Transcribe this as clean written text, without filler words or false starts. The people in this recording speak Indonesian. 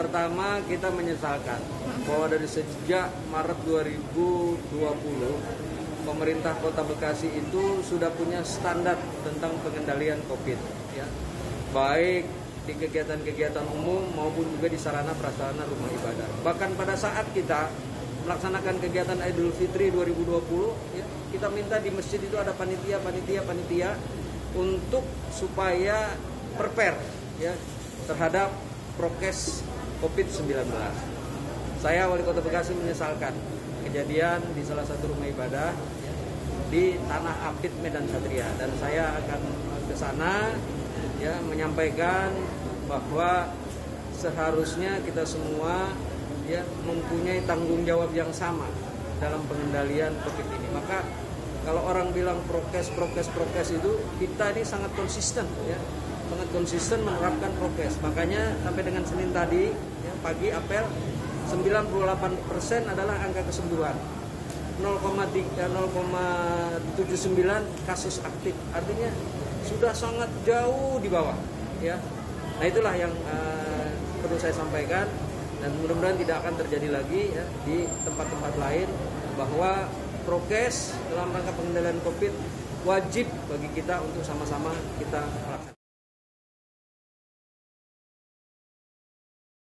pertama kita menyesalkan bahwa dari sejak Maret 2020 pemerintah Kota Bekasi itu sudah punya standar tentang pengendalian COVID, ya, baik di kegiatan-kegiatan umum maupun juga di sarana prasarana rumah ibadah. Bahkan pada saat kita melaksanakan kegiatan Idul Fitri 2020, ya, kita minta di masjid itu ada panitia untuk supaya prepare, ya, terhadap prokes COVID-19. Saya Wali Kota Bekasi menyesalkan kejadian di salah satu rumah ibadah, ya, di Tanah Apit Medan Satria, dan saya akan ke sana, ya, menyampaikan bahwa seharusnya kita semua, ya, mempunyai tanggung jawab yang sama dalam pengendalian COVID ini. Maka kalau orang bilang prokes itu, kita ini sangat konsisten, ya, sangat konsisten menerapkan prokes. Makanya sampai dengan Senin tadi, ya, pagi apel 98% adalah angka kesembuhan, 0,79 kasus aktif, artinya sudah sangat jauh di bawah, ya. Nah, itulah yang perlu saya sampaikan, dan mudah-mudahan tidak akan terjadi lagi, ya, di tempat-tempat lain, bahwa prokes dalam rangka pengendalian COVID wajib bagi kita untuk sama-sama kita laksanakan.